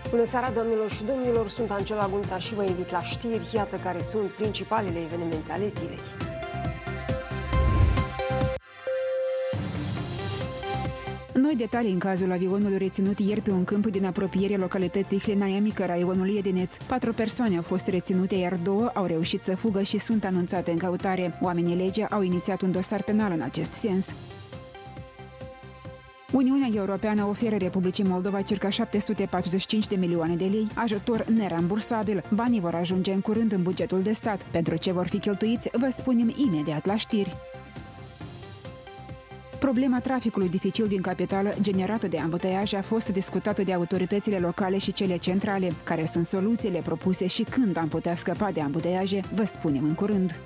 Bună seara, doamnelor și domnilor, sunt Angela Gunța și vă invit la știri. Iată care sunt principalele evenimente ale zilei. Noi detalii în cazul avionului reținut ieri pe un câmp din apropierea localității Hlinaia Mică, raionul Iedineț. 4 persoane au fost reținute, iar 2 au reușit să fugă și sunt anunțate în căutare. Oamenii legii au inițiat un dosar penal în acest sens. Uniunea Europeană oferă Republicii Moldova circa 745 de milioane de lei, ajutor nerambursabil. Banii vor ajunge în curând în bugetul de stat. Pentru ce vor fi cheltuiți, vă spunem imediat la știri. Problema traficului dificil din capitală, generată de ambuteiaje, a fost discutată de autoritățile locale și cele centrale. Care sunt soluțiile propuse și când am putea scăpa de ambuteiaje, vă spunem în curând.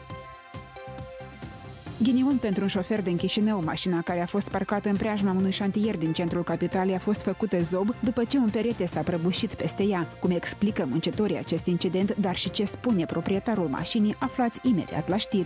Ghinion pentru un șofer din Chișinău. Mașina care a fost parcată în preajma unui șantier din centrul capitalei a fost făcută zob după ce un perete s-a prăbușit peste ea. Cum explică muncitorii acest incident, dar și ce spune proprietarul mașinii, aflați imediat la știri.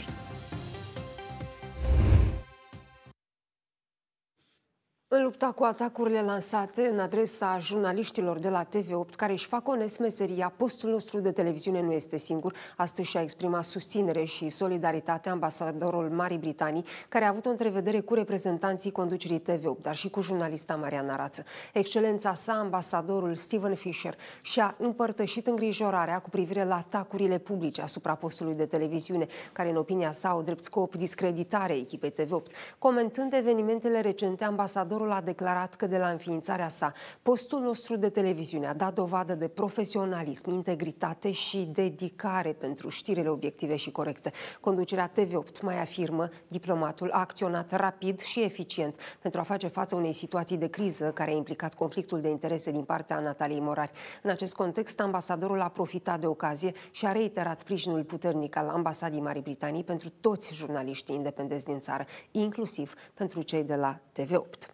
În lupta cu atacurile lansate în adresa jurnaliștilor de la TV8 care își fac onest meseria, postul nostru de televiziune nu este singur. Astăzi și-a exprimat susținere și solidaritate ambasadorul Marii Britanii, care a avut o întrevedere cu reprezentanții conducerii TV8, dar și cu jurnalista Mariana Rață. Excelența sa, ambasadorul Stephen Fisher, și-a împărtășit îngrijorarea cu privire la atacurile publice asupra postului de televiziune, care în opinia sa au drept scop discreditarea echipei TV8. Comentând evenimentele recente, ambasadorul a declarat că de la înființarea sa, postul nostru de televiziune a dat dovadă de profesionalism, integritate și dedicare pentru știrile obiective și corecte. Conducerea TV8, mai afirmă, diplomatul a acționat rapid și eficient pentru a face față unei situații de criză care a implicat conflictul de interese din partea Nataliei Morari. În acest context, ambasadorul a profitat de ocazie și a reiterat sprijinul puternic al ambasadii Marii Britanii pentru toți jurnaliștii independenți din țară, inclusiv pentru cei de la TV8.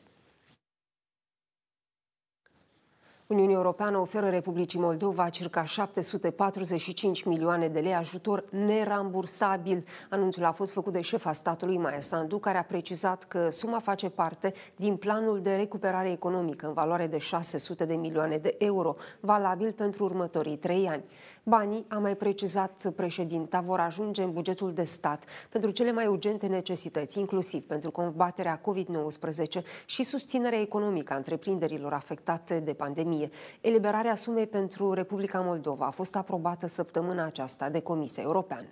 Uniunea Europeană oferă Republicii Moldova circa 745 milioane de lei ajutor nerambursabil. Anunțul a fost făcut de șefa statului Maia Sandu, care a precizat că suma face parte din planul de recuperare economică în valoare de 600 de milioane de euro, valabil pentru următorii 3 ani. Banii, a mai precizat președinta, vor ajunge în bugetul de stat pentru cele mai urgente necesități, inclusiv pentru combaterea COVID-19 și susținerea economică a întreprinderilor afectate de pandemie. Eliberarea sumei pentru Republica Moldova a fost aprobată săptămâna aceasta de Comisia Europeană.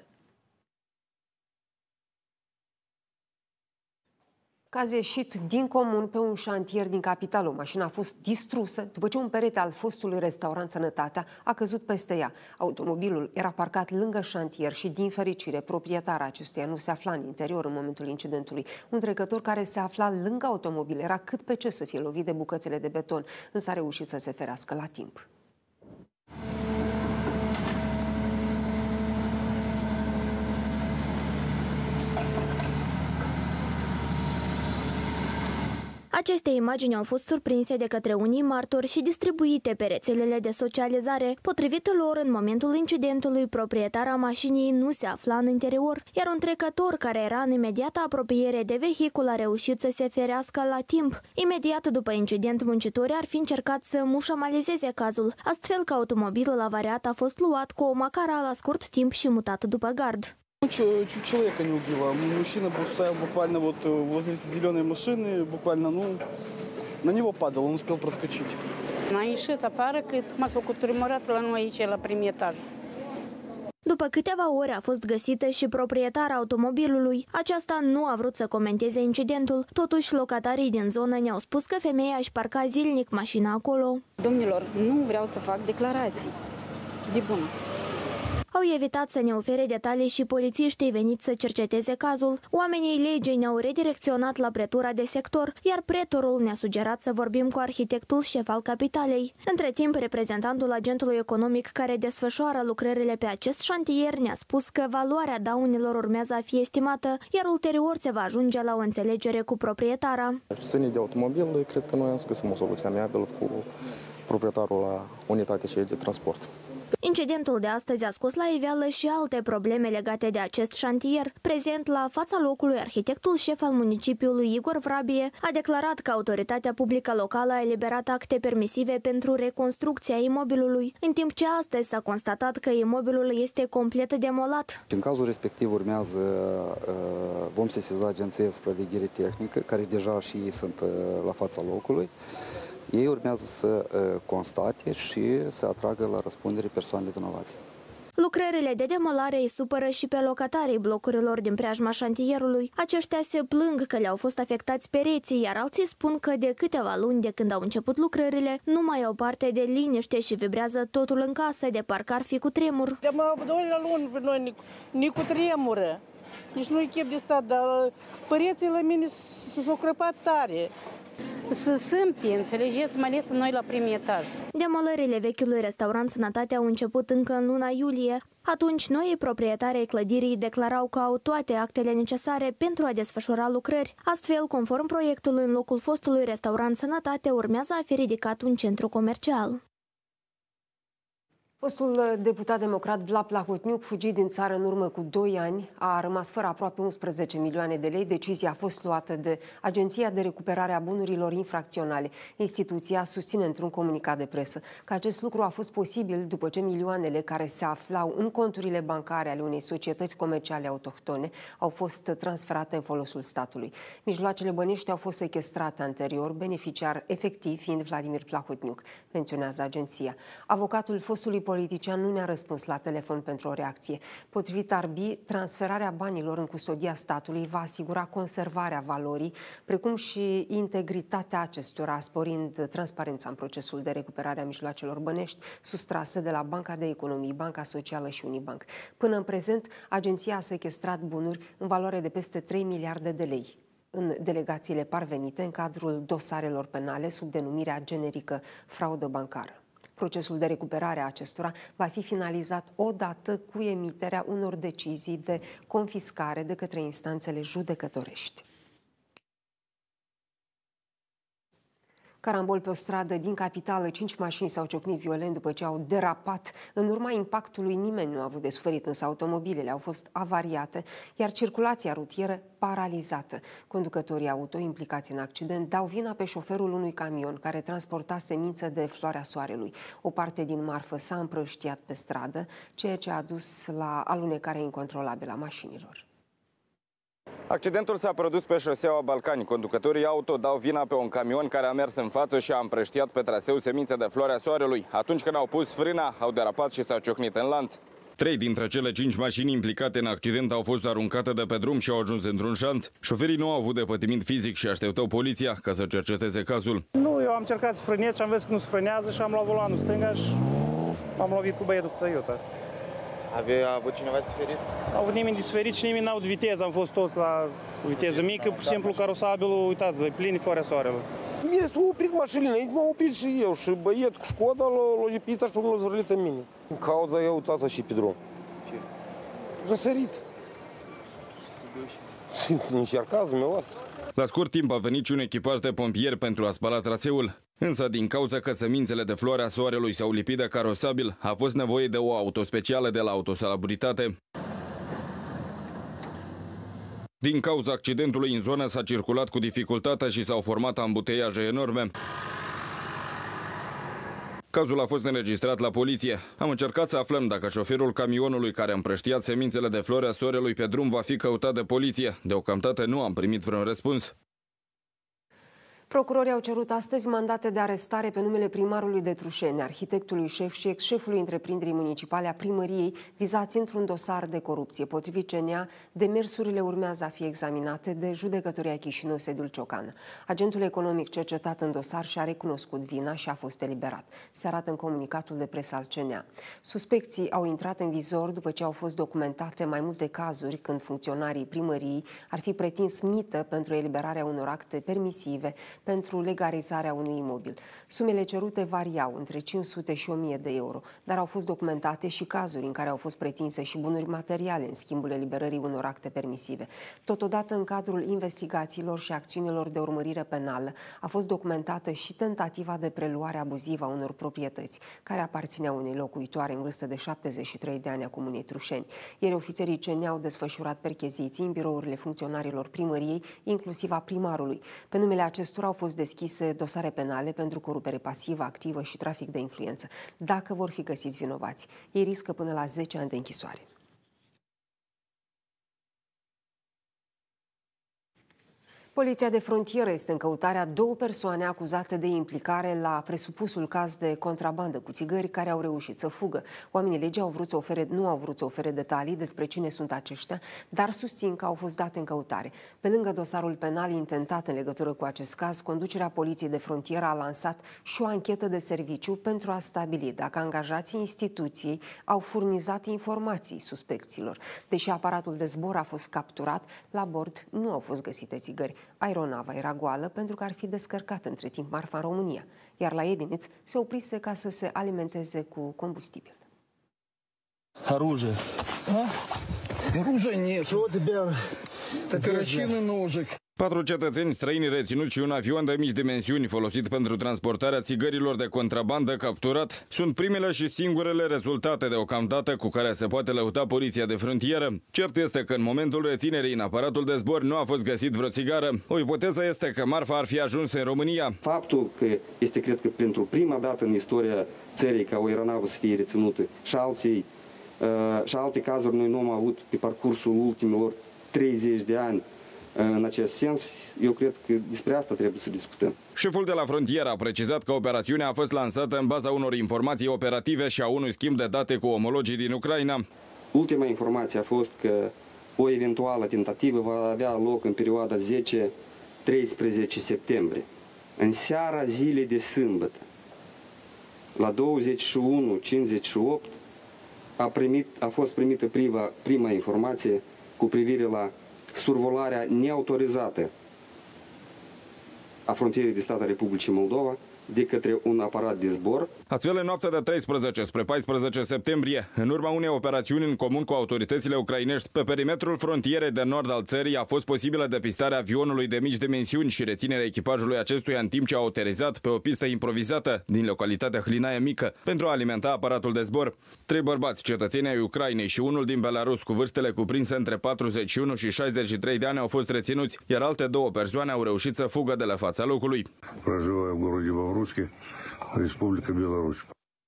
Caz ieșit din comun pe un șantier din capitală. O mașină a fost distrusă după ce un perete al fostului restaurant Sănătatea a căzut peste ea. Automobilul era parcat lângă șantier și, din fericire, proprietara acestuia nu se afla în interior în momentul incidentului. Un trecător care se afla lângă automobil era cât pe ce să fie lovit de bucățele de beton, însă a reușit să se ferească la timp. Aceste imagini au fost surprinse de către unii martori și distribuite pe rețelele de socializare. Potrivit lor, în momentul incidentului, proprietara mașinii nu se afla în interior, iar un trecător care era în imediată apropiere de vehicul a reușit să se ferească la timp. Imediat după incident, muncitorii ar fi încercat să mușamalizeze cazul, astfel că automobilul avariat a fost luat cu o macara la scurt timp și mutat după gard. Чуть человека не убило. Мужчина стоял буквально вот возле зеленой машины, буквально, на него падал, он успел проскочить. Am ieșit afară, că m-a făcut tremurat la noi aici, la primul etaj. După câteva ore a fost găsită și proprietara automobilului. Aceasta nu a vrut să comenteze incidentul. Totuși, locatarii din zonă ne-au spus că femeia își parca zilnic mașina acolo. Domnilor, nu vreau să fac declarații. Zi bună. Au evitat să ne ofere detalii și polițiștii veniți să cerceteze cazul. Oamenii legii ne-au redirecționat la pretura de sector, iar pretorul ne-a sugerat să vorbim cu arhitectul șef al capitalei. Între timp, reprezentantul agentului economic care desfășoară lucrările pe acest șantier ne-a spus că valoarea daunelor urmează a fi estimată, iar ulterior se va ajunge la o înțelegere cu proprietara. Sânii de automobil, cred că noi am găsit o soluție amiabilă cu proprietarul la unitatea și de transport. Incidentul de astăzi a scos la iveală și alte probleme legate de acest șantier. Prezent la fața locului, arhitectul șef al municipiului Igor Vrabie a declarat că autoritatea publică locală a eliberat acte permisive pentru reconstrucția imobilului, în timp ce astăzi s-a constatat că imobilul este complet demolat. În cazul respectiv urmează, vom sesiza Agenția de Supraveghere Tehnică, care deja și ei sunt la fața locului. Ei urmează să constate și să atragă la răspundere persoanele vinovate. Lucrările de demolare îi supără și pe locatarii blocurilor din preajma șantierului. Aceștia se plâng că le-au fost afectați pereții, iar alții spun că de câteva luni de când au început lucrările, nu mai au parte de liniște și vibrează totul în casă, de parcă ar fi cu tremur. De mai 2 luni pe noi, nici cu tremură. Nici nu-i chef de stat, dar păreții la mine s-au crăpat tare. Să simte, înțelegeți, mai ales noi la primul etaj. Demolările vechiului restaurant Sănătate au început încă în luna iulie. Atunci, noii proprietari ai clădirii declarau că au toate actele necesare pentru a desfășura lucrări. Astfel, conform proiectului, în locul fostului restaurant Sănătate urmează a fi ridicat un centru comercial. Fostul deputat democrat Vlad Plahotniuc, fugit din țară în urmă cu 2 ani, a rămas fără aproape 11 milioane de lei. Decizia a fost luată de Agenția de Recuperare a Bunurilor Infracționale. Instituția susține într-un comunicat de presă că acest lucru a fost posibil după ce milioanele care se aflau în conturile bancare ale unei societăți comerciale autohtone au fost transferate în folosul statului. Mijloacele bănești au fost sechestrate anterior, beneficiar efectiv fiind Vladimir Plahotniuc, menționează agenția. Avocatul fostului politician nu ne-a răspuns la telefon pentru o reacție. Potrivit Arbi, transferarea banilor în custodia statului va asigura conservarea valorii, precum și integritatea acestora, sporind transparența în procesul de recuperare a mijloacelor bănești sustrase de la Banca de Economii, Banca Socială și Unibank. Până în prezent, agenția a sechestrat bunuri în valoare de peste 3 miliarde de lei în delegațiile parvenite în cadrul dosarelor penale sub denumirea generică fraudă bancară. Procesul de recuperare a acestora va fi finalizat odată cu emiterea unor decizii de confiscare de către instanțele judecătorești. Carambol pe o stradă din capitală, 5 mașini s-au ciocnit violent după ce au derapat. În urma impactului nimeni nu a avut de suferit, însă automobilele au fost avariate, iar circulația rutieră paralizată. Conducătorii auto implicați în accident dau vina pe șoferul unui camion care transporta semințe de floarea soarelui. O parte din marfă s-a împrăștiat pe stradă, ceea ce a dus la alunecarea incontrolabilă a mașinilor. Accidentul s-a produs pe șoseaua Balcani. Conducătorii auto dau vina pe un camion care a mers în față și a împrăștiat pe traseu semințe de floarea soarelui. Atunci când au pus frâna, au derapat și s-au ciocnit în lanț. 3 dintre cele 5 mașini implicate în accident au fost aruncate de pe drum și au ajuns într-un șanț. Șoferii nu au avut depătiment fizic și așteptau poliția ca să cerceteze cazul. Nu, eu am încercat să frânez și am văzut că nu se frânează și am luat volanul stânga și m-am lovit cu băietul cu Toyota. A avut cineva de suferit? N-a avut nimeni de suferit și nimeni n-a avut viteză. Am fost toți la viteză mică, pur și simplu carosabilul, uitați-vă, e plin de floarea soarelui. Mie s-a oprit mașinile, înainte m-am oprit și eu și băietul cu Școda l-a jipit și pe mine l-a zvârlit în mine. În cauza eu uitați și pe drum. Ce? Răsărit. Încercați dumneavoastră. La scurt timp a venit și un echipaj de pompieri pentru a spăla traseul. Însă, din cauza că semințele de floarea soarelui s-au lipit de carosabil, a fost nevoie de o auto specială de la Autosalubritate. Din cauza accidentului, în zonă s-a circulat cu dificultate și s-au format ambuteiaje enorme. Cazul a fost înregistrat la poliție. Am încercat să aflăm dacă șoferul camionului care a împrăștiat semințele de floarea soarelui pe drum va fi căutat de poliție. Deocamdată nu am primit vreun răspuns. Procurorii au cerut astăzi mandate de arestare pe numele primarului de Trușeni, arhitectului șef și ex-șefului întreprinderii municipale a primăriei, vizați într-un dosar de corupție. Potrivit CNA, demersurile urmează a fi examinate de judecătoria Chișinău, sediul Ciocan. Agentul economic cercetat în dosar și-a recunoscut vina și a fost eliberat. Se arată în comunicatul de presă al CNA. Suspecții au intrat în vizor după ce au fost documentate mai multe cazuri când funcționarii primăriei ar fi pretins mită pentru eliberarea unor acte permisive pentru legalizarea unui imobil. Sumele cerute variau între 500 și 1000 de euro, dar au fost documentate și cazuri în care au fost pretinse și bunuri materiale în schimbul eliberării unor acte permisive. Totodată, în cadrul investigațiilor și acțiunilor de urmărire penală, a fost documentată și tentativa de preluare abuzivă a unor proprietăți, care aparțineau unei locuitoare în vârstă de 73 de ani a comunei Trușeni. Ieri, ofițerii CNI au desfășurat percheziții în birourile funcționarilor primăriei, inclusiv a primarului. Pe numele acestora au fost deschise dosare penale pentru corupere pasivă, activă și trafic de influență. Dacă vor fi găsiți vinovați, ei riscă până la 10 ani de închisoare. Poliția de frontieră este în căutarea 2 persoane acuzate de implicare la presupusul caz de contrabandă cu țigări care au reușit să fugă. Oamenii legii nu au vrut să ofere detalii despre cine sunt aceștia, dar susțin că au fost date în căutare. Pe lângă dosarul penal intentat în legătură cu acest caz, conducerea Poliției de frontieră a lansat și o anchetă de serviciu pentru a stabili dacă angajații instituției au furnizat informații suspecților. Deși aparatul de zbor a fost capturat, la bord nu au fost găsite țigări. Aeronava era goală pentru că ar fi descărcat între timp marfa în România, iar la Ediniț se oprise ca să se alimenteze cu combustibil. Оружие. Оружия нет. Что тебя? Оперативный ножик. 4 cetățeni străini reținuți și un avion de mici dimensiuni folosit pentru transportarea țigărilor de contrabandă capturat sunt primele și singurele rezultate deocamdată cu care se poate lăuda Poliția de frontieră. Cert este că în momentul reținerii în aparatul de zbor nu a fost găsit vreo țigară. O ipoteză este că marfa ar fi ajuns în România. Faptul că este, cred că, pentru prima dată în istoria țării ca o aeronavă să fie reținută și alte cazuri noi nu am avut pe parcursul ultimilor 30 de ani. În acest sens, eu cred că despre asta trebuie să discutăm. Șeful de la frontieră a precizat că operațiunea a fost lansată în baza unor informații operative și a unui schimb de date cu omologii din Ucraina. Ultima informație a fost că o eventuală tentativă va avea loc în perioada 10-13 septembrie. În seara zilei de sâmbătă, la 21:58, a fost primită prima informație cu privire la survolarea neautorizată a frontierei de stat a Republicii Moldova de către un aparat de zbor. Astfel, în noaptea de 13 spre 14 septembrie, în urma unei operațiuni în comun cu autoritățile ucrainești, pe perimetrul frontierei de nord al țării a fost posibilă depistarea avionului de mici dimensiuni și reținerea echipajului acestuia în timp ce au aterizat pe o pistă improvizată din localitatea Hlinaia Mică pentru a alimenta aparatul de zbor. 3 bărbați, cetățeni ai Ucrainei și unul din Belarus, cu vârstele cuprinse între 41 și 63 de ani, au fost reținuți, iar alte 2 persoane au reușit să fugă de la fața locului. Республика Беларусь.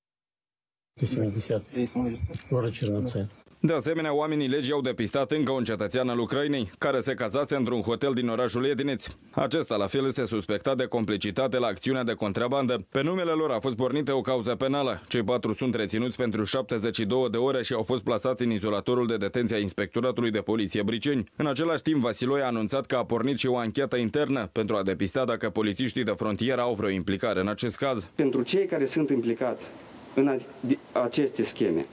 70. Город Черноцель. De asemenea, oamenii legii au depistat încă un cetățean al Ucrainei, care se cazase într-un hotel din orașul Ediniț. Acesta, la fel, este suspectat de complicitate la acțiunea de contrabandă. Pe numele lor a fost pornită o cauză penală. Cei 4 sunt reținuți pentru 72 de ore și au fost plasați în izolatorul de detenție a Inspectoratului de Poliție Briceni. În același timp, Vasiloi a anunțat că a pornit și o anchetă internă pentru a depista dacă polițiștii de frontieră au vreo implicare în acest caz. Pentru cei care sunt implicați în aceste scheme,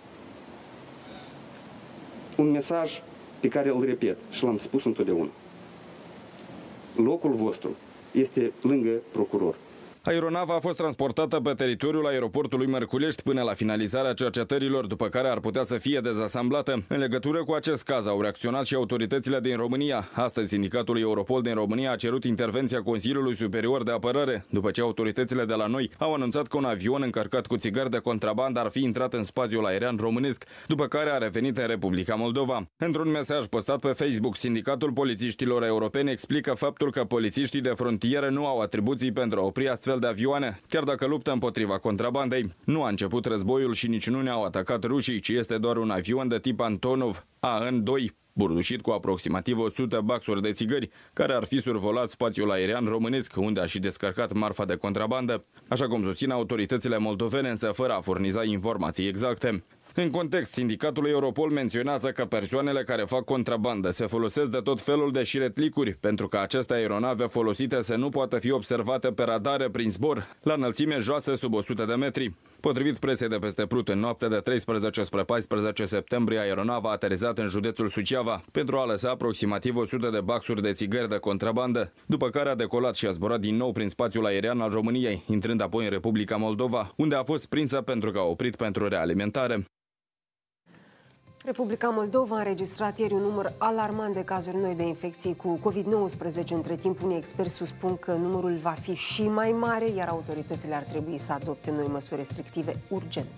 un mesaj pe care îl repet și l-am spus întotdeauna. Locul vostru este lângă procuror. Aeronava a fost transportată pe teritoriul aeroportului Mărculești până la finalizarea cercetărilor, după care ar putea să fie dezasamblată. În legătură cu acest caz au reacționat și autoritățile din România. Astăzi, sindicatul Europol din România a cerut intervenția Consiliului Superior de Apărare, după ce autoritățile de la noi au anunțat că un avion încărcat cu țigări de contrabandă ar fi intrat în spațiul aerian românesc, după care a revenit în Republica Moldova. Într-un mesaj postat pe Facebook, Sindicatul Polițiștilor Europeni explică faptul că polițiștii de frontieră nu au atribuții pentru a opri astfel de avioane, chiar dacă luptă împotriva contrabandei. Nu a început războiul și nici nu ne-au atacat rușii, ci este doar un avion de tip Antonov AN-2, burdușit cu aproximativ 100 baxuri de țigări, care ar fi survolat spațiul aerian românesc, unde a și descărcat marfa de contrabandă, așa cum susțin autoritățile moldovene, însă fără a furniza informații exacte. În context, sindicatul Europol menționează că persoanele care fac contrabandă se folosesc de tot felul de șiretlicuri, pentru că aceste aeronave folosite să nu poată fi observate pe radare prin zbor, la înălțime joasă sub 100 de metri. Potrivit presei de peste Prut, în noaptea de 13 spre 14 septembrie, aeronava a aterizat în județul Suceava pentru a lăsa aproximativ 100 de baxuri de țigări de contrabandă, după care a decolat și a zburat din nou prin spațiul aerian al României, intrând apoi în Republica Moldova, unde a fost prinsă pentru că a oprit pentru realimentare. Republica Moldova a înregistrat ieri un număr alarmant de cazuri noi de infecții cu COVID-19. Între timp, unii experți suspun că numărul va fi și mai mare, iar autoritățile ar trebui să adopte noi măsuri restrictive urgent.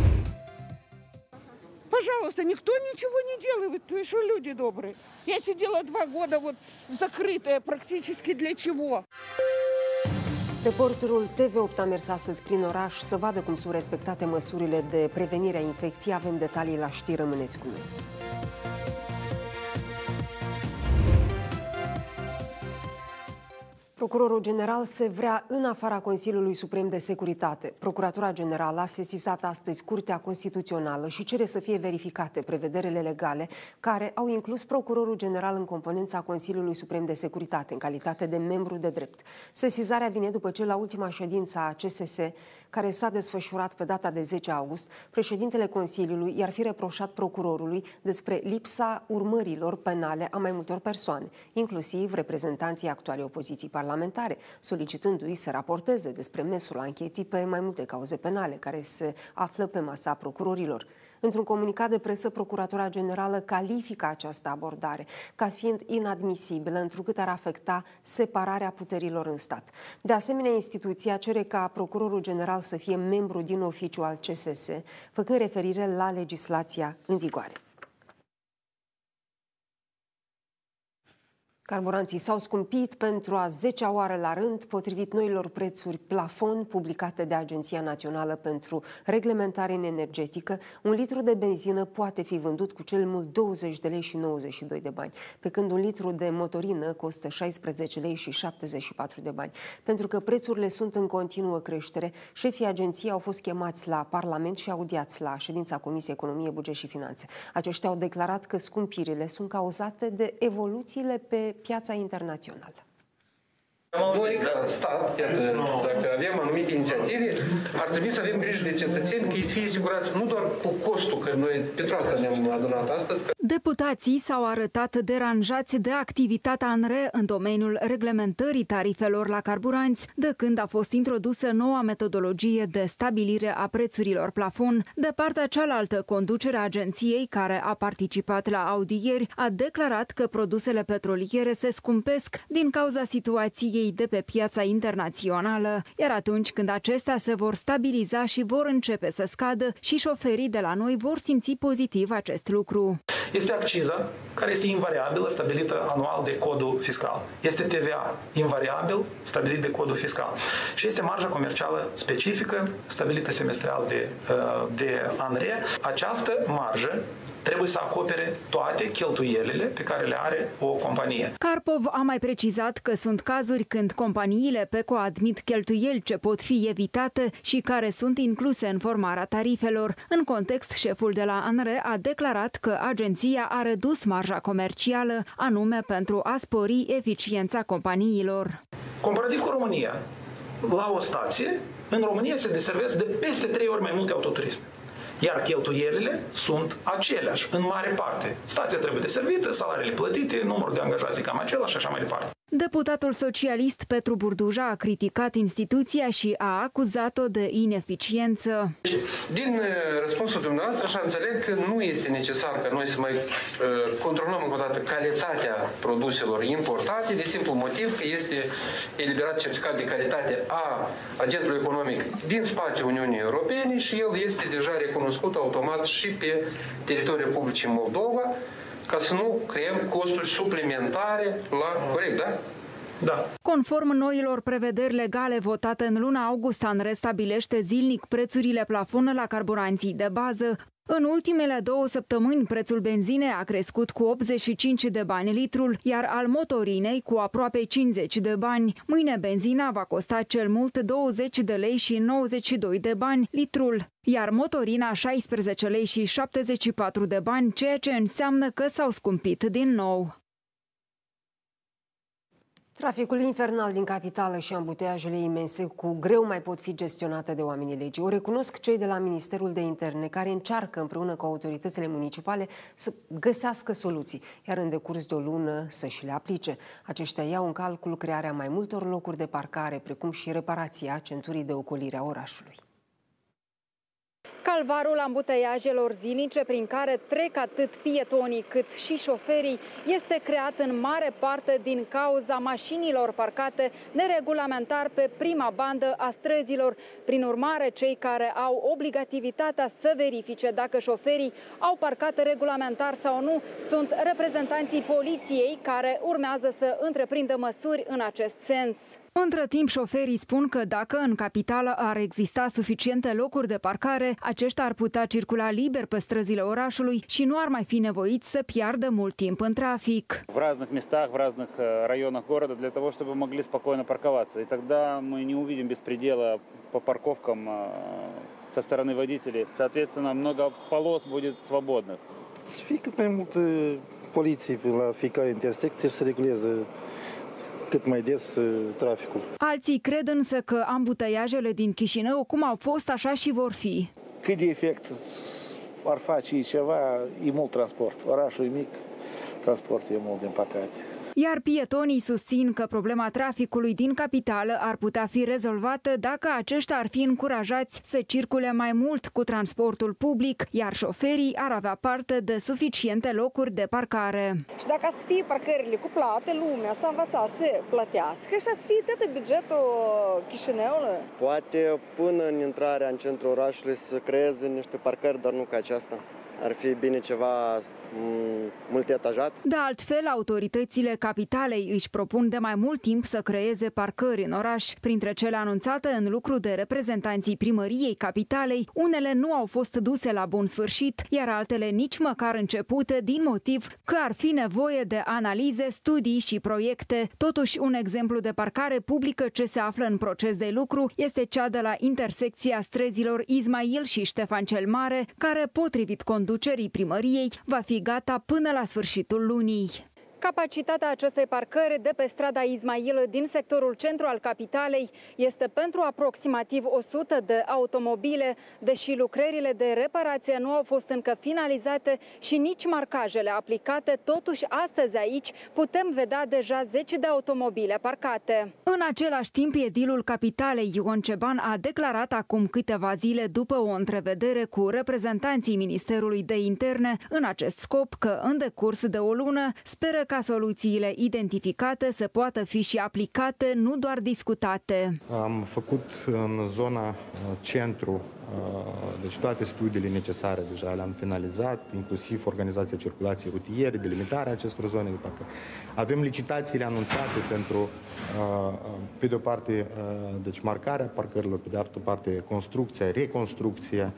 Пожалуйста, никто ничего не делает, вы что, люди добрые. Я сидела 2 года вот закрытая практически для чего? Reporterul TV8 a mers astăzi prin oraș să vadă cum sunt respectate măsurile de prevenire a infecției. Avem detalii la știri, rămâneți cu noi. Procurorul general se vrea în afara Consiliului Suprem de Securitate. Procuratura Generală a sesizat astăzi Curtea Constituțională și cere să fie verificate prevederile legale care au inclus procurorul general în componența Consiliului Suprem de Securitate, în calitate de membru de drept. Sesizarea vine după ce la ultima ședință a CSS, care s-a desfășurat pe data de 10 august, președintele Consiliului i-ar fi reproșat procurorului despre lipsa urmărilor penale a mai multor persoane, inclusiv reprezentanții actualei opoziții parlamentare, solicitându-i să raporteze despre mesul anchetii pe mai multe cauze penale care se află pe masa procurorilor. Într-un comunicat de presă, Procuratura Generală califică această abordare ca fiind inadmisibilă, întrucât ar afecta separarea puterilor în stat. De asemenea, instituția cere ca Procurorul General să fie membru din oficiu al CSS, făcând referire la legislația în vigoare. Carburanții s-au scumpit pentru a 10-a oară la rând, potrivit noilor prețuri plafon publicate de Agenția Națională pentru Reglementare Energetică. Un litru de benzină poate fi vândut cu cel mult 20 de lei și 92 de bani, pe când un litru de motorină costă 16 lei și 74 de bani. Pentru că prețurile sunt în continuă creștere, șefii agenției au fost chemați la Parlament și audiați la ședința Comisiei Economie, Buget și Finanțe. Aceștia au declarat că scumpirile sunt cauzate de evoluțiile pe piața internațională. Noi, ca stat, dacă avem anumite inițiative, ar trebui să avem grijă de cetățeni, că ei să fie asigurați nu doar cu costul, că noi pentru asta ne-am adunat astăzi. Deputații s-au arătat deranjați de activitatea ANRE în domeniul reglementării tarifelor la carburanți, de când a fost introdusă noua metodologie de stabilire a prețurilor plafon. De partea cealaltă, conducerea agenției, care a participat la audieri, a declarat că produsele petroliere se scumpesc din cauza situației de pe piața internațională, iar atunci când acestea se vor stabiliza și vor începe să scadă, și șoferii de la noi vor simți pozitiv acest lucru. Este acciza, care este invariabilă, stabilită anual de codul fiscal. Este TVA, invariabil, stabilit de codul fiscal. Și este marja comercială specifică, stabilită semestrial de ANRE. Această marjă trebuie să acopere toate cheltuielile pe care le are o companie. Karpov a mai precizat că sunt cazuri când companiile PECO admit cheltuieli ce pot fi evitate și care sunt incluse în formarea tarifelor. În context, șeful de la ANRE a declarat că agenția a redus marja comercială, anume pentru a spori eficiența companiilor. Comparativ cu România, la o stație, în România se deservesc de peste 3 ori mai multe autoturisme. Iar cheltuielile sunt aceleași, în mare parte. Stația trebuie deservită, salariile plătite, numărul de angajați cam același și așa mai departe. Deputatul socialist Petru Burduja a criticat instituția și a acuzat-o de ineficiență. Din răspunsul dumneavoastră așa înțeleg că nu este necesar ca noi să mai controlăm încă o dată calitatea produselor importate, de simplu motiv că este eliberat certificat de calitate a agentului economic din spațiul Uniunii Europene și el este deja recunoscut automat și pe teritoriul Republicii Moldova, ca să nu creăm costuri suplimentare la... Corect, da? Da. Conform noilor prevederi legale votate în luna august, ANRE stabilește zilnic prețurile plafon la carburanții de bază. În ultimele 2 săptămâni, prețul benzinei a crescut cu 85 de bani litrul, iar al motorinei cu aproape 50 de bani. Mâine benzina va costa cel mult 20 de lei și 92 de bani litrul, iar motorina 16 lei și 74 de bani, ceea ce înseamnă că s-au scumpit din nou. Traficul infernal din capitală și ambuteiajele imense cu greu mai pot fi gestionate de oamenii legii. O recunosc cei de la Ministerul de Interne, care încearcă împreună cu autoritățile municipale să găsească soluții, iar în decurs de o lună să și le aplice. Aceștia iau în calcul crearea mai multor locuri de parcare, precum și reparația centurii de ocolire a orașului. Calvarul ambuteiajelor zilnice prin care trec atât pietonii cât și șoferii este creat în mare parte din cauza mașinilor parcate neregulamentar pe prima bandă a străzilor. Prin urmare, cei care au obligativitatea să verifice dacă șoferii au parcat regulamentar sau nu sunt reprezentanții poliției, care urmează să întreprindă măsuri în acest sens. Între timp, șoferii spun că dacă în capitală ar exista suficiente locuri de parcare, aceștia ar putea circula liber pe străzile orașului și nu ar mai fi nevoiți să piardă mult timp în trafic. В разных местах, в разных районах города для того, чтобы могли спокойно парковаться. И тогда мы не увидим беспредела по парковкам со стороны водителей. Соответственно, много полос будет свободных. Să fie cât mai multă poliție la fiecare intersecție și să reguleze cât mai des traficul. Alții cred însă că ambuteiajele din Chișinău, cum au fost, așa și vor fi. Cât de efect ar face ceva, e mult transport. Orașul e mic, transportul e mult, din păcate. Iar pietonii susțin că problema traficului din capitală ar putea fi rezolvată dacă aceștia ar fi încurajați să circule mai mult cu transportul public, iar șoferii ar avea parte de suficiente locuri de parcare. Și dacă să fie parcările cuplate, lumea s-a învățat să plătească și să fie tot bugetul Chișinăului. Poate până în intrarea în centrul orașului să creeze niște parcări, dar nu ca aceasta. Ar fi bine ceva multietajat. De altfel, autoritățile capitalei își propun de mai mult timp să creeze parcări în oraș. Printre cele anunțate în lucru de reprezentanții primăriei capitalei, unele nu au fost duse la bun sfârșit, iar altele nici măcar începute, din motiv că ar fi nevoie de analize, studii și proiecte. Totuși, un exemplu de parcare publică ce se află în proces de lucru este cea de la intersecția străzilor Ismail și Ștefan cel Mare, care, potrivit conducerii primăriei, va fi gata până la sfârșitul lunii. Capacitatea acestei parcări de pe strada Ismail din sectorul centru al capitalei este pentru aproximativ 100 de automobile, deși lucrările de reparație nu au fost încă finalizate și nici marcajele aplicate. Totuși, astăzi aici putem vedea deja 10 de automobile parcate. În același timp, edilul capitalei Ion Ceban a declarat acum câteva zile, după o întrevedere cu reprezentanții Ministerului de Interne, în acest scop că în decurs de o lună speră ca soluțiile identificate să poată fi și aplicate, nu doar discutate. Am făcut în zona centru, deci toate studiile necesare deja le-am finalizat, inclusiv organizația circulației rutiere, delimitarea acestor zone de parcare. Avem licitațiile anunțate pentru, pe de o parte, deci marcarea parcărilor, pe de altă parte, construcția, reconstrucția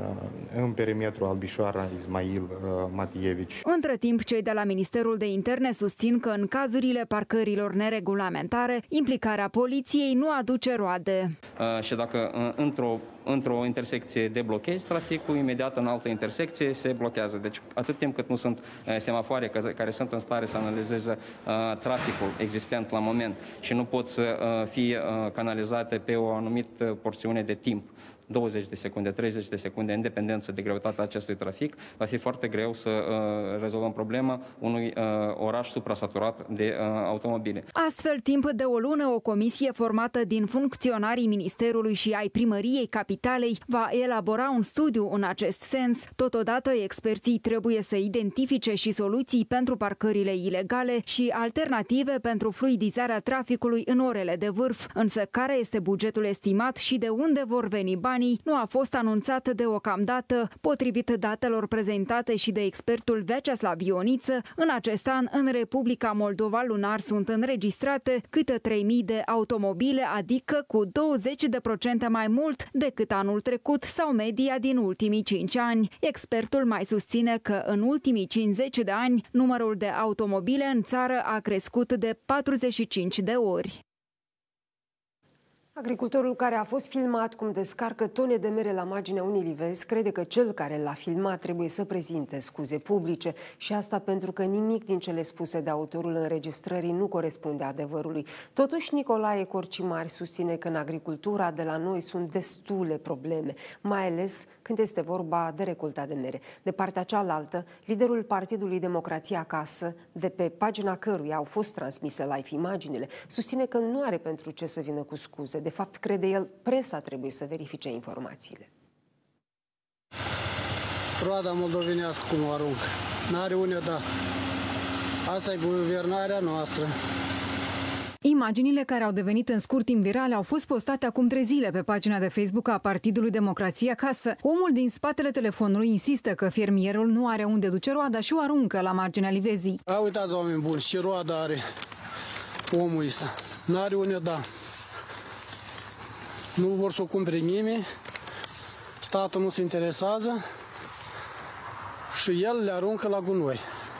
în perimetrul Albișoara, Ismail, Matievici. Între timp, cei de la Ministerul de Interne susțin că în cazurile parcărilor neregulamentare, implicarea poliției nu aduce roade. Și dacă într-o intersecție deblochezi traficul, imediat în altă intersecție se blochează. Deci atât timp cât nu sunt semafoare care sunt în stare să analizeze traficul existent la moment și nu pot să fie canalizate pe o anumită porțiune de timp, 20 de secunde, 30 de secunde, în dependență de greutatea acestui trafic, va fi foarte greu să rezolvăm problema unui oraș suprasaturat de automobile. Astfel, timp de o lună, o comisie formată din funcționarii Ministerului și ai Primăriei Capitalei va elabora un studiu în acest sens. Totodată, experții trebuie să identifice și soluții pentru parcările ilegale și alternative pentru fluidizarea traficului în orele de vârf. Însă, care este bugetul estimat și de unde vor veni bani? banii nu a fost anunțat deocamdată. Potrivit datelor prezentate și de expertul Vyacheslav Ioniță, în acest an în Republica Moldova lunar sunt înregistrate câte 3000 de automobile, adică cu 20% mai mult decât anul trecut sau media din ultimii 5 ani. Expertul mai susține că în ultimii 50 de ani numărul de automobile în țară a crescut de 45 de ori. Agricultorul care a fost filmat cum descarcă tone de mere la marginea unui livez crede că cel care l-a filmat trebuie să prezinte scuze publice și asta pentru că nimic din cele spuse de autorul înregistrării nu corespunde adevărului. Totuși, Nicolae Corcimari susține că în agricultura de la noi sunt destule probleme, mai ales când este vorba de recolta de mere. De partea cealaltă, liderul Partidului Democrație Acasă, de pe pagina căruia au fost transmise live imaginile, susține că nu are pentru ce să vină cu scuze. De fapt, crede el, presa trebuie să verifice informațiile. Roada moldovenească cum o aruncă. N-are unde da. Asta e guvernarea noastră. Imaginile care au devenit în scurt timp virale au fost postate acum 3 zile pe pagina de Facebook a Partidului Democrație Acasă. Omul din spatele telefonului insistă că fermierul nu are unde duce roada și o aruncă la marginea livezii. Uitați, oameni buni, ce roada are omul ăsta. N-are unde da. Nu vor să o cumpere nimeni, statul nu se interesează și el le aruncă la gunoi.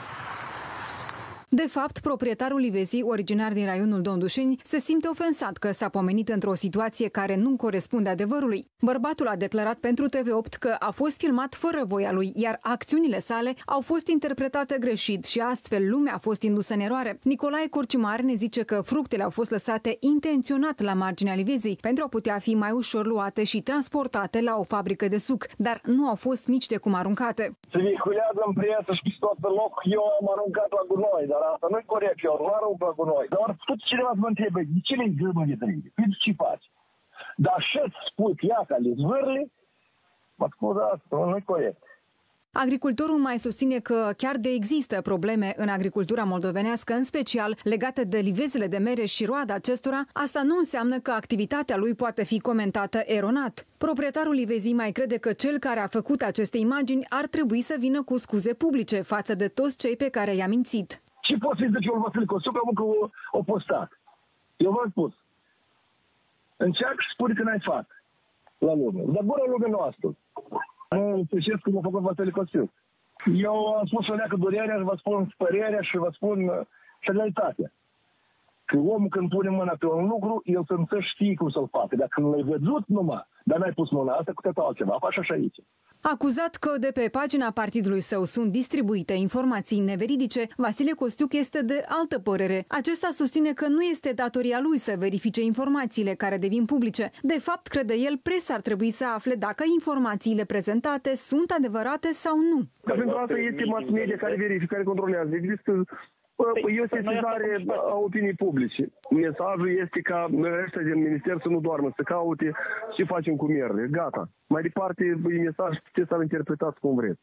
De fapt, proprietarul livezii, originar din raionul Dondușeni, se simte ofensat că s-a pomenit într-o situație care nu corespunde adevărului. Bărbatul a declarat pentru TV8 că a fost filmat fără voia lui, iar acțiunile sale au fost interpretate greșit și astfel lumea a fost indusă în eroare. Nicolae Corcimari ne zice că fructele au fost lăsate intenționat la marginea livezii pentru a putea fi mai ușor luate și transportate la o fabrică de suc, dar nu au fost nici de cum aruncate. Se vehiculează în presă și pe tot loc, eu am aruncat la gunoi, dar asta nu-i corect, eu nu arunc la gunoi. Dar tot cineva mă întrebe, de ce le-i zâmbă de trei? Pentru ce faci? Dar și-ți spui iaca, le zvârli, mă scuzați, nu-i corect. Agricultorul mai susține că chiar de există probleme în agricultura moldovenească, în special legate de livezele de mere și roada acestora, asta nu înseamnă că activitatea lui poate fi comentată eronat. Proprietarul livezii mai crede că cel care a făcut aceste imagini ar trebui să vină cu scuze publice față de toți cei pe care i-a mințit. Ce poți să-i zici, Vasile Costucă, că o postat? Eu v-am spus. Încearcă și spune că n-ai fapt la lume. Dar bună lume noastră. Nu știți cum a făcut Vasile Costucă. Eu am spus o leacă durerea și vă spun părerea și vă spun realitatea. Că omul când pune mâna pe un lucru, el să știe cum să-l facă. Dacă nu l-ai văzut numai, dar n-ai pus mâna asta, cu totul altceva. Faci așa aici. Acuzat că de pe pagina partidului său sunt distribuite informații neveridice, Vasile Costiuc este de altă părere. Acesta susține că nu este datoria lui să verifice informațiile care devin publice. De fapt, crede el, presa ar trebui să afle dacă informațiile prezentate sunt adevărate sau nu. Că pentru asta este mass media care verifică, care controlează. Există o sesizare a opinii publice. Mesajul este ca ăștia din minister să nu doarmă, să caute ce facem cu mierele. Gata. Mai departe, mesaj puteți să-l interpretați cum vreți.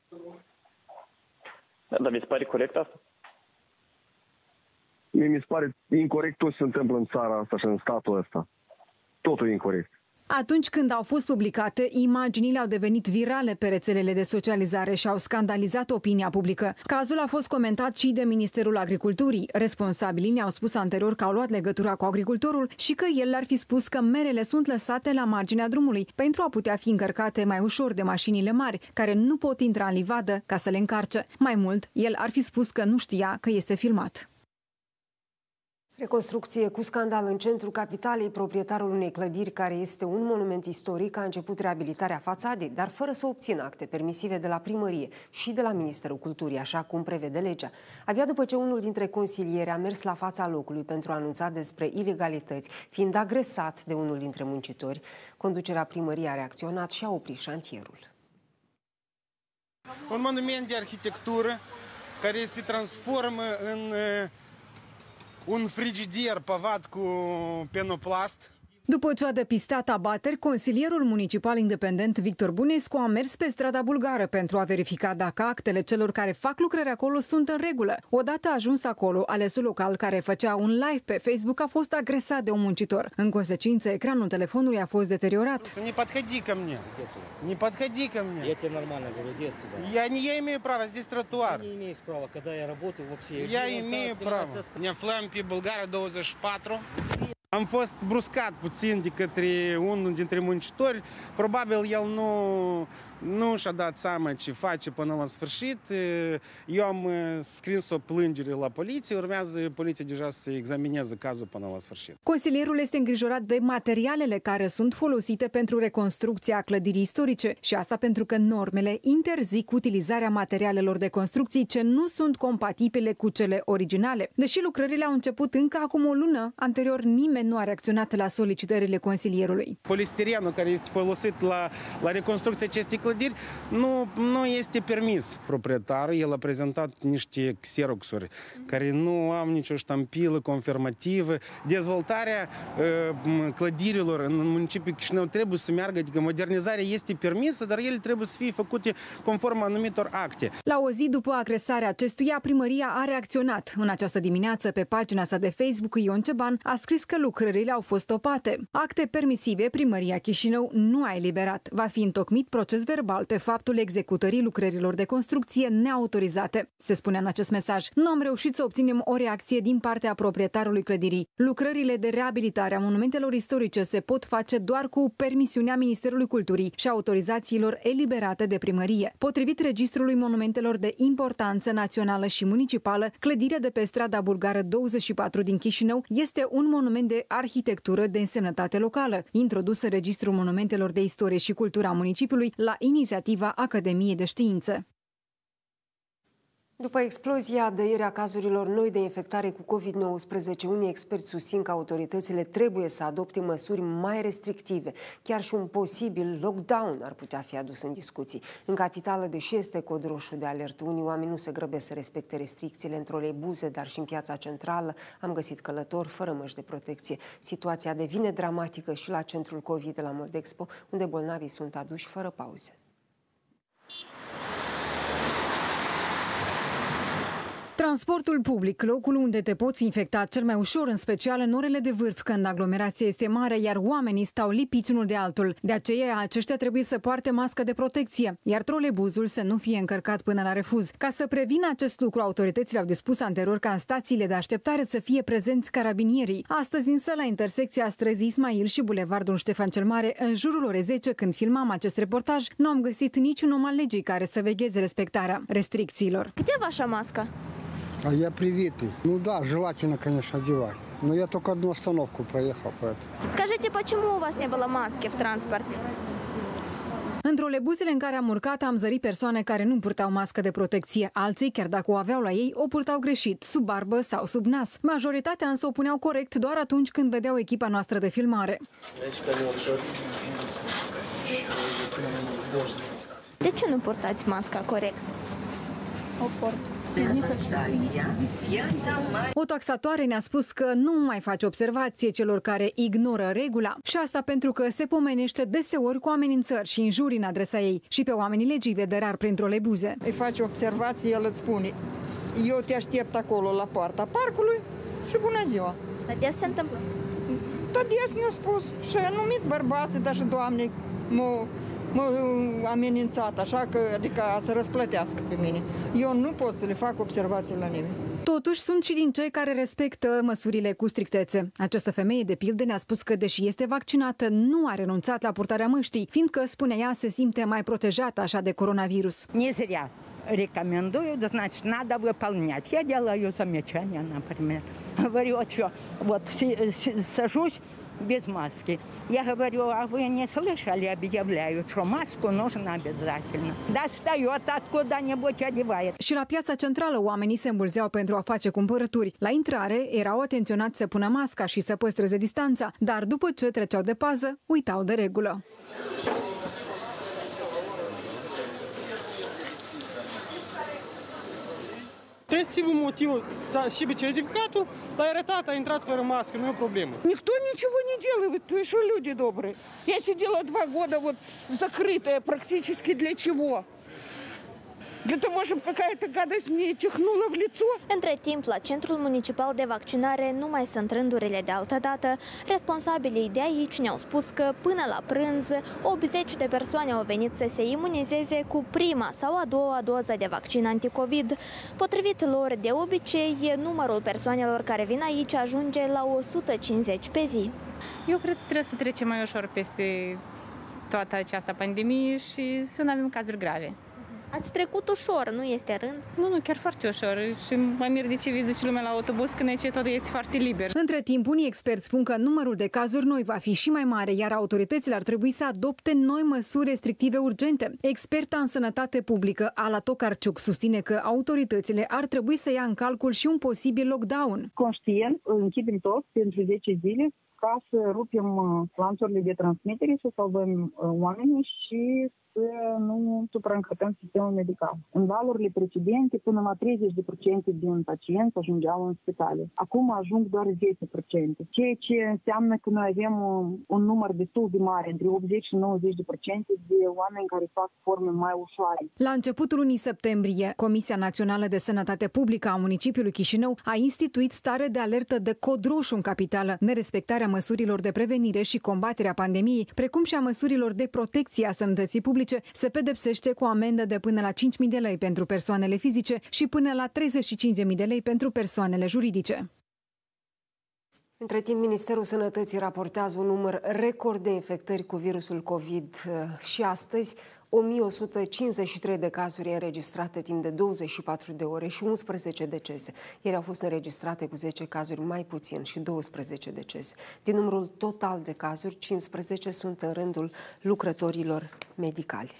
Dar mi se pare corect asta? Mi se pare incorect tot ce se întâmplă în țara asta și în statul ăsta. Totul e incorect. Atunci când au fost publicate, imaginile au devenit virale pe rețelele de socializare și au scandalizat opinia publică. Cazul a fost comentat și de Ministerul Agriculturii. Responsabilii ne-au spus anterior că au luat legătura cu agricultorul și că el le-ar fi spus că merele sunt lăsate la marginea drumului pentru a putea fi încărcate mai ușor de mașinile mari, care nu pot intra în livadă ca să le încarce. Mai mult, el ar fi spus că nu știa că este filmat. Reconstrucție cu scandal în centrul capitalei. Proprietarul unei clădiri care este un monument istoric a început reabilitarea fațadei, dar fără să obțină acte permisive de la primărie și de la Ministerul Culturii, așa cum prevede legea. Abia după ce unul dintre consilieri a mers la fața locului pentru a anunța despre ilegalități, fiind agresat de unul dintre muncitori, conducerea primăriei a reacționat și a oprit șantierul. Un monument de arhitectură care se transformă în un frigidier pavat cu penoplast. După ce a depistat abateri, consilierul municipal independent Victor Bunescu a mers pe strada bulgară pentru a verifica dacă actele celor care fac lucrări acolo sunt în regulă. Odată ajuns acolo, alesul local care făcea un live pe Facebook a fost agresat de un muncitor. În consecință, ecranul telefonului a fost deteriorat. Не подходи ко мне. Не подходи ко мне. Я тебе нормально говорю, иди отсюда. Я имею право, здесь тротуар. Ты не имеешь права, когда я работаю вообще. Я imею право. Ne aflăm pe Bulgara 24. Am fost bruscat puțin de către unul dintre muncitori. Probabil el nu și-a dat seama ce face până la sfârșit. Eu am scris o plângere la poliție. Urmează poliția deja să examineze cazul până la sfârșit. Consilierul este îngrijorat de materialele care sunt folosite pentru reconstrucția clădirii istorice și asta pentru că normele interzic utilizarea materialelor de construcții ce nu sunt compatibile cu cele originale. Deși lucrările au început încă acum o lună, anterior nimeni nu a reacționat la solicitările consilierului. Polistirenul care este folosit la reconstrucția acestei clădiri nu este permis. Proprietarul, el a prezentat niște xeroxuri care nu au nicio ștampilă confirmativă. Dezvoltarea clădirilor în municipiul Chișinău trebuie să meargă, adică modernizarea este permisă, dar ele trebuie să fie făcute conform anumitor acte. La o zi după agresarea acestuia, primăria a reacționat. În această dimineață, pe pagina sa de Facebook, Ion Ceban a scris că lucrările au fost stopate. Acte permisive, primăria Chișinău nu a eliberat. Va fi întocmit proces verbal pe faptul executării lucrărilor de construcție neautorizate. Se spune în acest mesaj, nu am reușit să obținem o reacție din partea proprietarului clădirii. Lucrările de reabilitare a monumentelor istorice se pot face doar cu permisiunea Ministerului Culturii și autorizațiilor eliberate de primărie. Potrivit Registrului Monumentelor de Importanță Națională și Municipală, clădirea de pe strada bulgară 24 din Chișinău este un monument de arhitectură de însemnătate locală, introdus în Registrul Monumentelor de Istorie și Cultură a municipiului la inițiativa Academiei de Științe. După explozia de ieri a cazurilor noi de infectare cu COVID-19, unii experți susțin că autoritățile trebuie să adopte măsuri mai restrictive. Chiar și un posibil lockdown ar putea fi adus în discuții. În capitală, deși este cod roșu de alertă, unii oameni nu se grăbesc să respecte restricțiile în troleibuze, dar și în piața centrală am găsit călători fără măști de protecție. Situația devine dramatică și la centrul COVID de la Moldexpo, unde bolnavii sunt aduși fără pauze. Transportul public, locul unde te poți infecta cel mai ușor, în special în orele de vârf, când aglomerația este mare, iar oamenii stau lipiți unul de altul. De aceea, aceștia trebuie să poarte mască de protecție, iar trolebuzul să nu fie încărcat până la refuz. Ca să prevină acest lucru, autoritățile au dispus anterior ca în stațiile de așteptare să fie prezenți carabinierii. Astăzi însă, la intersecția străzii Ismail și bulevardul Ștefan cel Mare, în jurul orei 10, când filmam acest reportaj, nu am găsit niciun om al legii care să vegheze respectarea restricțiilor. Где ваша маска? А я привитый. Ну да, желательно, конечно, одевать. Но я только одну остановку проехал, поэтому. Скажите, почему у вас не было маски в транспорте? În trolebuzele în care am urcat am zărit persoane care nu purtau mască de protecție. Alții, chiar dacă o aveau la ei, o purtau greșit, sub barbă sau sub nas. Majoritatea însă o puneau corect doar atunci când vedeau echipa noastră de filmare. De ce nu purtați masca corect? O port. O taxatoare ne-a spus că nu mai face observație celor care ignoră regula și asta pentru că se pomenește deseori cu amenințări și injurii în adresa ei și pe oamenii legii vede rar prin trolebuze. Îi faci observații, el îți spune, eu te aștept acolo la poarta parcului și bună ziua. Dar des se întâmplă? Da, des mi-a spus și a numit bărbații, dar și doamne m-a amenințat, așa că, adică a să răsplătească pe mine. Eu nu pot să le fac observații la nimeni. Totuși, sunt și din cei care respectă măsurile cu strictețe. Această femeie, de pildă, ne-a spus că, deși este vaccinată, nu a renunțat la purtarea măștii, fiindcă, spunea ea, se simte mai protejată așa de coronavirus. Не зря рекомендую, значит, надо выполнять. Я делаю замечания, например. Говорю, вот что, вот сажусь без маски. Я говорю, а вы не слышали, объявляют, что маску нужно обязательно. Достает откуда-нибудь, одевает. Și la piața centrală oamenii se îmbulzeau pentru a face cumpărături. La intrare erau atenționați să pună masca și să păstreze distanța, dar după ce treceau de pază, uitau de regulă. Trebuie să ținem motivul să aibă certificatul, l-a arătat, a intrat fără mască, nu e o problemă. Никто ничего не делает, вы что, люди добрые. Я сидела 2 года вот закрытая практически для чего? Для того, чтобы какая-то гадость мне чихнула в лицо? Între timp, la Centrul Municipal de Vaccinare nu mai sunt rândurile de altă dată. Responsabilii de aici ne-au spus că până la prânz 80 de persoane au venit să se imunizeze cu prima sau a doua doză de vaccin anticovid. Potrivit lor, de obicei, numărul persoanelor care vin aici ajunge la 150 pe zi. Eu cred că trebuie să trecem mai ușor peste toată această pandemie și să nu avem cazuri grave. Ați trecut ușor, nu este rând? Nu, chiar foarte ușor. Și mă mir de ce zice lumea la autobuz când aici totul este foarte liber. Între timp, unii experți spun că numărul de cazuri noi va fi și mai mare, iar autoritățile ar trebui să adopte noi măsuri restrictive urgente. Experta în sănătate publică, Ala Tokarczuk, susține că autoritățile ar trebui să ia în calcul și un posibil lockdown. Conștient, închidem tot pentru 10 zile ca să rupem lanțurile de transmitere, să salvăm oamenii și să nu supraîncărcăm sistemul medical. În valurile precedente, până la 30% din pacienți ajungeau în spitale. Acum ajung doar 10%, ceea ce înseamnă că noi avem un număr destul de mare, între 80 și 90% de oameni care fac forme mai ușoare. La începutul lunii septembrie, Comisia Națională de Sănătate Publică a municipiului Chișinău a instituit stare de alertă de cod roșu în capitală. Nerespectarea măsurilor de prevenire și combaterea pandemiei, precum și a măsurilor de protecție a sănătății publice, se pedepsește cu o amendă de până la 5.000 de lei pentru persoanele fizice și până la 35.000 de lei pentru persoanele juridice. Între timp, Ministerul Sănătății raportează un număr record de infectări cu virusul COVID și astăzi 1153 de cazuri înregistrate timp de 24 de ore și 11 decese. Ieri au fost înregistrate cu 10 cazuri mai puțin și 12 decese. Din numărul total de cazuri, 15 sunt în rândul lucrătorilor medicali.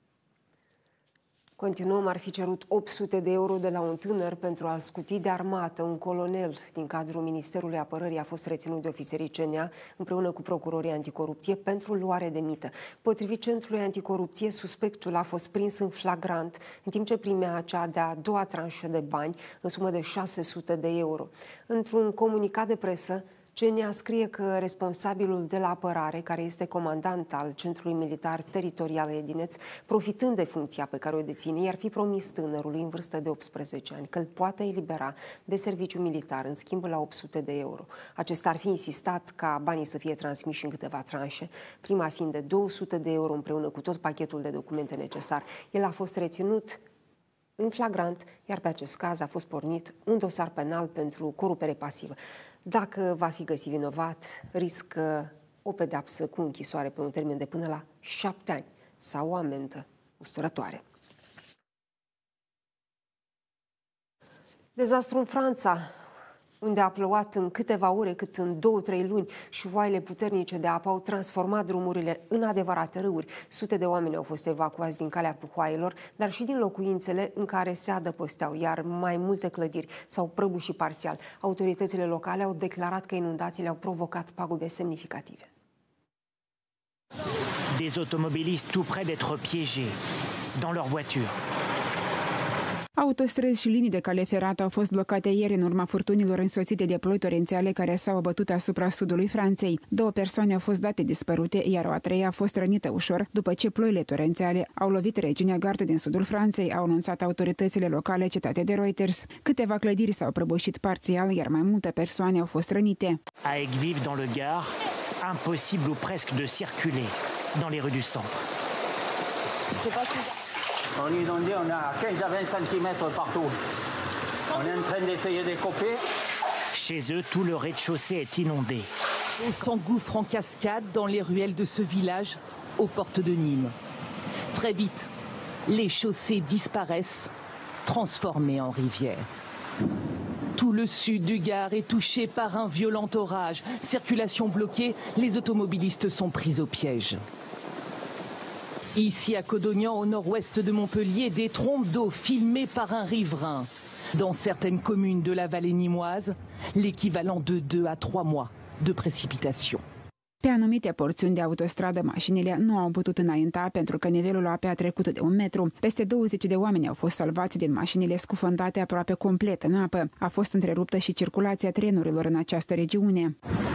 Continuăm, ar fi cerut 800 de euro de la un tânăr pentru a-l scuti de armată. Un colonel din cadrul Ministerului Apărării a fost reținut de ofițerii CNA împreună cu procurorii anticorupție pentru luare de mită. Potrivit Centrului Anticorupție, suspectul a fost prins în flagrant în timp ce primea cea de-a doua tranșă de bani în sumă de 600 de euro. Într-un comunicat de presă, CNA scrie că responsabilul de la apărare, care este comandant al Centrului Militar Teritorial Edineț, profitând de funcția pe care o deține, i-ar fi promis tânărului în vârstă de 18 ani că îl poate elibera de serviciu militar în schimb la 800 de euro. Acesta ar fi insistat ca banii să fie transmiși în câteva tranșe, prima fiind de 200 de euro împreună cu tot pachetul de documente necesar. El a fost reținut în flagrant, iar pe acest caz a fost pornit un dosar penal pentru corupere pasivă. Dacă va fi găsit vinovat, riscă o pedeapsă cu închisoare pe un termen de până la 7 ani sau o amendă usturătoare. Dezastru în Franța, unde a plouat în câteva ore cât în 2-3 luni și oaile puternice de apă au transformat drumurile în adevărate râuri. Sute de oameni au fost evacuați din calea puhoaielor, dar și din locuințele în care se adăposteau, iar mai multe clădiri s-au prăbușit parțial. Autoritățile locale au declarat că inundațiile au provocat pagube semnificative. Des automobilistes tout près d'être piégés dans leur voiture. Autostrăzi și linii de cale ferată au fost blocate ieri în urma furtunilor însoțite de ploi torențiale care s-au abătut asupra sudului Franței. 2 persoane au fost date dispărute, iar o a treia a fost rănită ușor după ce ploile torențiale au lovit regiunea Gard din sudul Franței, au anunțat autoritățile locale citate de Reuters. Câteva clădiri s-au prăbușit parțial, iar mai multe persoane au fost rănite. À Aigues-Vives, dans le Gard, impossible ou presque de circuler dans les rues du centre. On est inondé, on a 15 à 20 cm partout. On est en train d'essayer de couper. Chez eux, tout le rez-de-chaussée est inondé. On s'engouffre en cascade dans les ruelles de ce village aux portes de Nîmes. Très vite, les chaussées disparaissent, transformées en rivières. Tout le sud du Gard est touché par un violent orage. Circulation bloquée, les automobilistes sont pris au piège. Ici à Codognan, au nord-ouest de Montpellier, des trompes d'eau filmées par un riverain. Dans certaines communes de la vallée nîmoise, l'équivalent de 2 à 3 mois de précipitations. Pe anumite porțiuni de autostradă, mașinile nu au putut înainta pentru că nivelul apei a trecut de 1 metru. Peste 20 de oameni au fost salvați din mașinile scufundate aproape complet în apă. A fost întreruptă și circulația trenurilor în această regiune.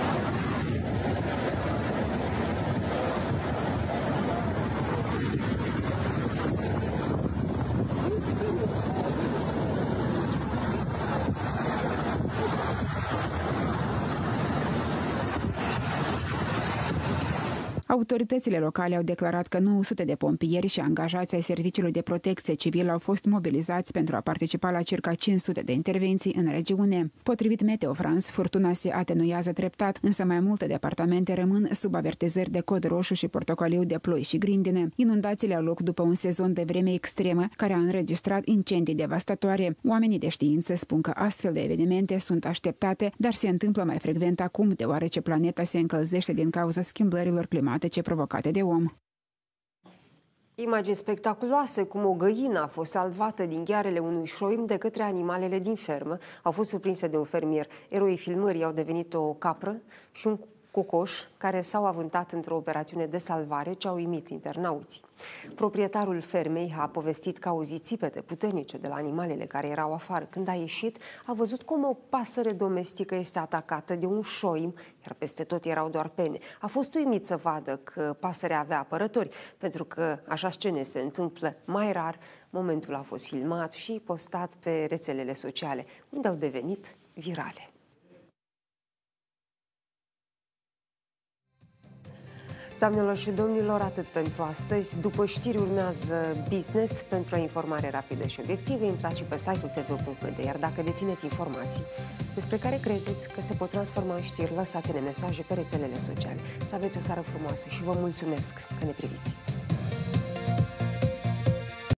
Autoritățile locale au declarat că 900 de pompieri și angajați ai Serviciului de Protecție Civilă au fost mobilizați pentru a participa la circa 500 de intervenții în regiune. Potrivit Meteo France, furtuna se atenuează treptat, însă mai multe departamente rămân sub avertizări de cod roșu și portocaliu de ploi și grindine. Inundațiile au loc după un sezon de vreme extremă care a înregistrat incendii devastatoare. Oamenii de știință spun că astfel de evenimente sunt așteptate, dar se întâmplă mai frecvent acum, deoarece planeta se încălzește din cauza schimbărilor climatice provocate de om. Imagini spectaculoase, cum o găină a fost salvată din ghearele unui șoim de către animalele din fermă, au fost surprinse de un fermier. Eroii filmării au devenit o capră și un cocoș care s-au avântat într-o operațiune de salvare ce au uimit internauții. Proprietarul fermei a povestit că a auzit țipete puternice de la animalele care erau afară. Când a ieșit, a văzut cum o pasăre domestică este atacată de un șoim, iar peste tot erau doar pene. A fost uimit să vadă că pasărea avea apărători, pentru că așa scene se întâmplă mai rar. Momentul a fost filmat și postat pe rețelele sociale, unde au devenit virale. Doamnelor și domnilor, atât pentru astăzi. După știri urmează Business. Pentru o informare rapidă și obiectivă, intrați și pe site-ul tv.md. Iar dacă dețineți informații despre care credeți că se pot transforma în știri, lăsați-ne mesaje pe rețelele sociale. Să aveți o seară frumoasă și vă mulțumesc că ne priviți.